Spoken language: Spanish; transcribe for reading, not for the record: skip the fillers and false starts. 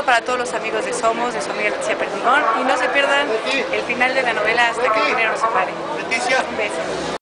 saludo para todos los amigos de Somos, de su amiga Leticia Perdigón, y no se pierdan el final de la novela Hasta que el dinero nos separe. Un beso.